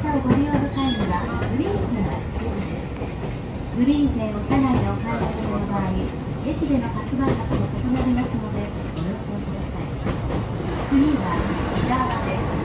車をご利用の際にはグリーン線が必要です。グリーン線を車内でお買い求めの場合、駅での発売額と異なりますのでご了承ください。次は北側です。